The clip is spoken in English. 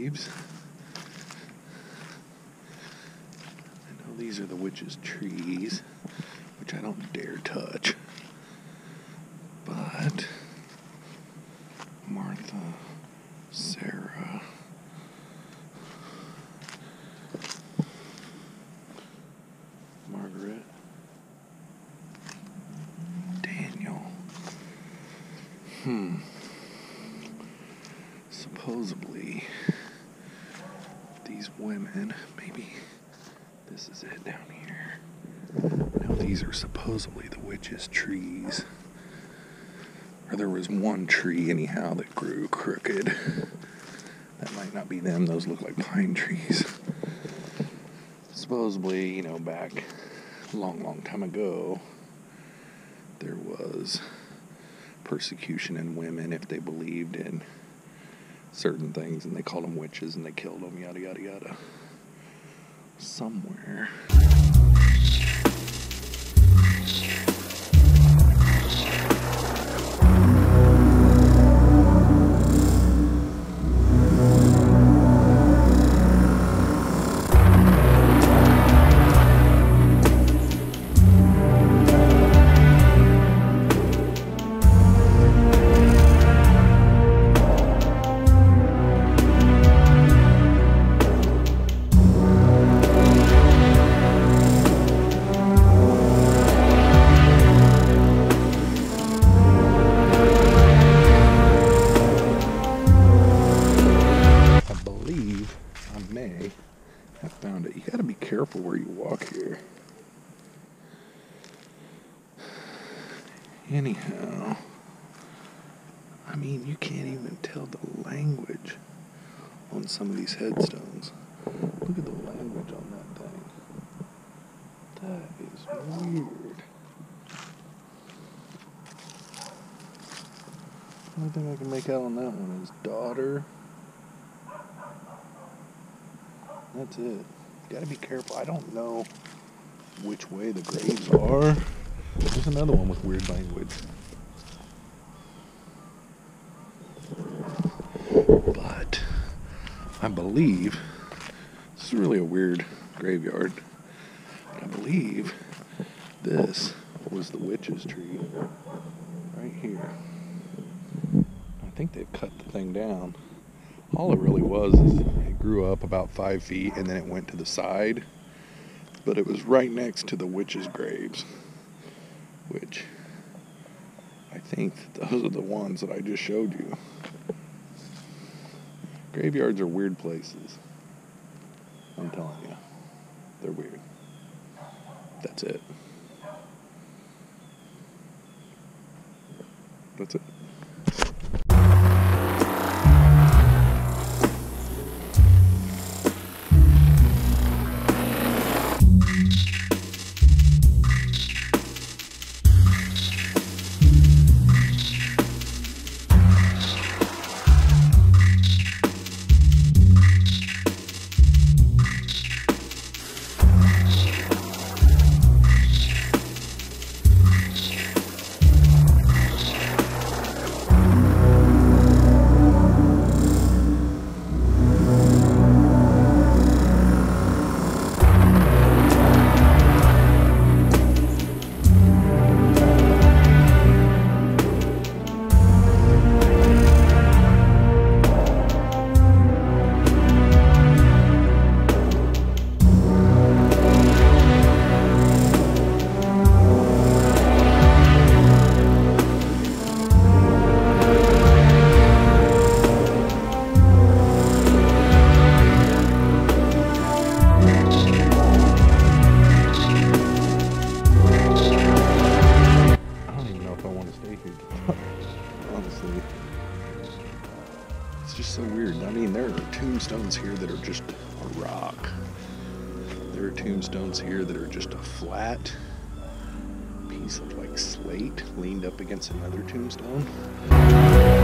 graves. I know these are the witches' trees, which I don't dare touch. But Martha, Sarah, Margaret, Daniel. Supposedly, these women, maybe this is it down here. Now these are supposedly the witches' trees. Or there was one tree anyhow that grew crooked. That might not be them, those look like pine trees. Supposedly, you know, back a long time ago, there was persecution in women if they believed in certain things, and they called them witches and they killed them, yada yada yada. Somewhere. I found it. You gotta be careful where you walk here. Anyhow, I mean, you can't even tell the language on some of these headstones. Look at the language on that thing. That is weird. The only thing I can make out on that one is daughter. That's it. You gotta be careful. I don't know which way the graves are. There's another one with weird language. But I believe this is really a weird graveyard. But I believe this was the witch's tree right here. I think they've cut the thing down. All it really was is it grew up about 5 feet and then it went to the side. But it was right next to the witches' graves, which I think those are the ones that I just showed you. Graveyards are weird places. I'm telling you. They're weird. That's it. That's it. Honestly, it's just so weird. I mean, there are tombstones here that are just a rock. There are tombstones here that are just a flat piece of like slate leaned up against another tombstone.